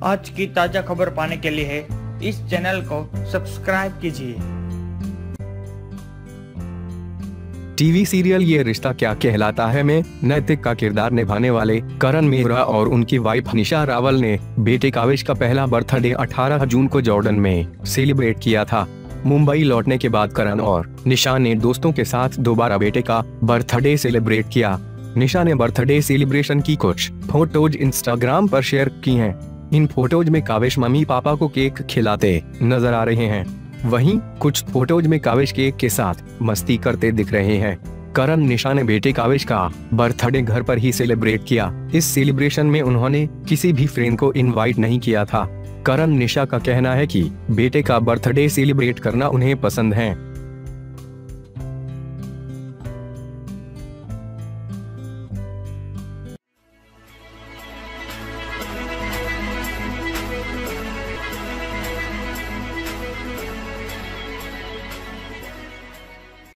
आज की ताजा खबर पाने के लिए इस चैनल को सब्सक्राइब कीजिए। टीवी सीरियल ये रिश्ता क्या कहलाता है में नैतिक का किरदार निभाने वाले करण मेहरा और उनकी वाइफ निशा रावल ने बेटे काविश का पहला बर्थडे 18 जून को जॉर्डन में सेलिब्रेट किया था। मुंबई लौटने के बाद करण और निशा ने दोस्तों के साथ दोबारा बेटे का बर्थडे सेलिब्रेट किया। निशा ने बर्थडे सेलिब्रेशन की कुछ फोटोज इंस्टाग्राम पर शेयर की हैं। इन फोटोज में काविश मम्मी पापा को केक खिलाते नजर आ रहे हैं। वहीं कुछ फोटोज में काविश केक के साथ मस्ती करते दिख रहे हैं। करण निशा ने बेटे काविश का बर्थडे घर पर ही सेलिब्रेट किया। इस सेलिब्रेशन में उन्होंने किसी भी फ्रेंड को इनवाइट नहीं किया था। करण निशा का कहना है कि बेटे का बर्थडे सेलिब्रेट करना उन्हें पसंद है।